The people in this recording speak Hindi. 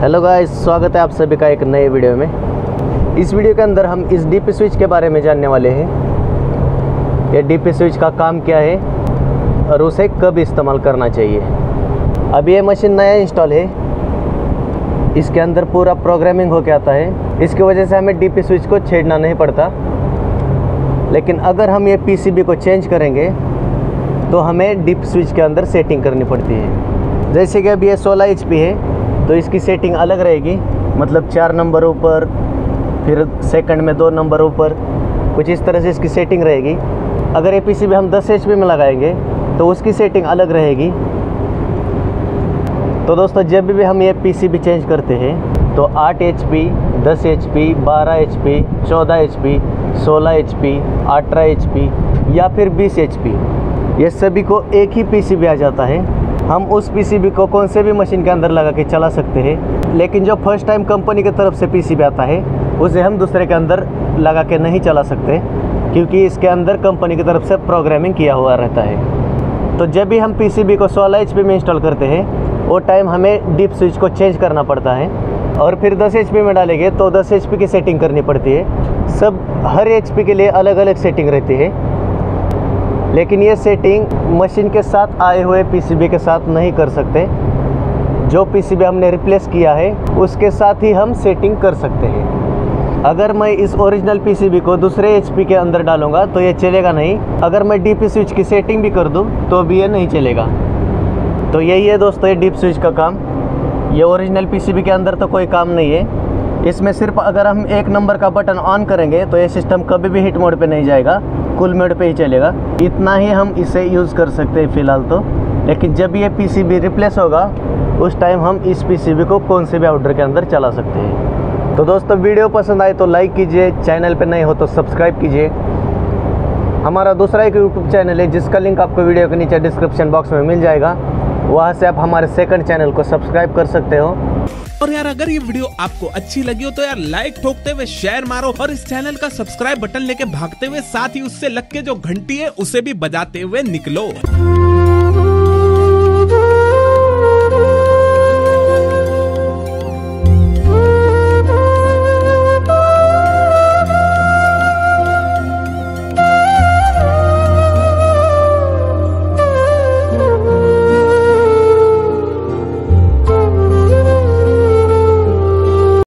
हेलो गाइस, स्वागत है आप सभी का एक नए वीडियो में। इस वीडियो के अंदर हम इस डीपी स्विच के बारे में जानने वाले हैं। ये डीपी स्विच का काम क्या है और उसे कब इस्तेमाल करना चाहिए। अब ये मशीन नया इंस्टॉल है, इसके अंदर पूरा प्रोग्रामिंग होके आता है। इसकी वजह से हमें डीपी स्विच को छेड़ना नहीं पड़ता। लेकिन अगर हम ये पीसीबी को चेंज करेंगे तो हमें डीपी स्विच के अंदर सेटिंग करनी पड़ती है। जैसे कि अब ये 16 HP है तो इसकी सेटिंग अलग रहेगी, मतलब 4 नंबर ऊपर, फिर सेकंड में 2 नंबर ऊपर, कुछ इस तरह से इसकी सेटिंग रहेगी। अगर ये पीसीबी हम 10 HP में लगाएंगे तो उसकी सेटिंग अलग रहेगी। तो दोस्तों, जब भी हम ये पीसीबी चेंज करते हैं तो 8 HP, 10 HP, 12 HP, 14 HP, 16 HP, 18 HP या फिर 20 HP, ये सभी को एक ही पीसीबी आ जाता है। हम उस पीसीबी को कौन से भी मशीन के अंदर लगा के चला सकते हैं। लेकिन जो फर्स्ट टाइम कंपनी की तरफ से पीसीबी आता है उसे हम दूसरे के अंदर लगा के नहीं चला सकते, क्योंकि इसके अंदर कंपनी की तरफ से प्रोग्रामिंग किया हुआ रहता है। तो जब भी हम पीसीबी को 16 HP में इंस्टॉल करते हैं वो टाइम हमें डीप स्विच को चेंज करना पड़ता है। और फिर 10 HP में डालेंगे तो 10 HP की सेटिंग करनी पड़ती है। सब हर HP के लिए अलग अलग सेटिंग रहती है। लेकिन ये सेटिंग मशीन के साथ आए हुए पीसीबी के साथ नहीं कर सकते। जो पीसीबी हमने रिप्लेस किया है उसके साथ ही हम सेटिंग कर सकते हैं। अगर मैं इस ओरिजिनल पीसीबी को दूसरे HP के अंदर डालूंगा तो ये चलेगा नहीं। अगर मैं डीपी स्विच की सेटिंग भी कर दूं तो भी ये नहीं चलेगा। तो यही है दोस्तों ये डीप स्विच का काम। ये ओरिजिनल पीसीबी के अंदर तो कोई काम नहीं है। इसमें सिर्फ अगर हम 1 नंबर का बटन ऑन करेंगे तो ये सिस्टम कभी भी हिट मोड पे नहीं जाएगा, कूल मोड पे ही चलेगा। इतना ही हम इसे यूज़ कर सकते हैं फ़िलहाल तो। लेकिन जब ये पीसीबी रिप्लेस होगा उस टाइम हम इस पीसीबी को कौन से भी आउटर के अंदर चला सकते हैं। तो दोस्तों, वीडियो पसंद आए तो लाइक कीजिए, चैनल पे नए हो तो सब्सक्राइब कीजिए। हमारा दूसरा एक यूट्यूब चैनल है जिसका लिंक आपको वीडियो के नीचे डिस्क्रिप्शन बॉक्स में मिल जाएगा। वहाँ से आप हमारे सेकंड चैनल को सब्सक्राइब कर सकते हो। और यार, अगर ये वीडियो आपको अच्छी लगी हो तो यार लाइक ठोकते हुए शेयर मारो और इस चैनल का सब्सक्राइब बटन लेके भागते हुए साथ ही उससे लग के जो घंटी है उसे भी बजाते हुए निकलो।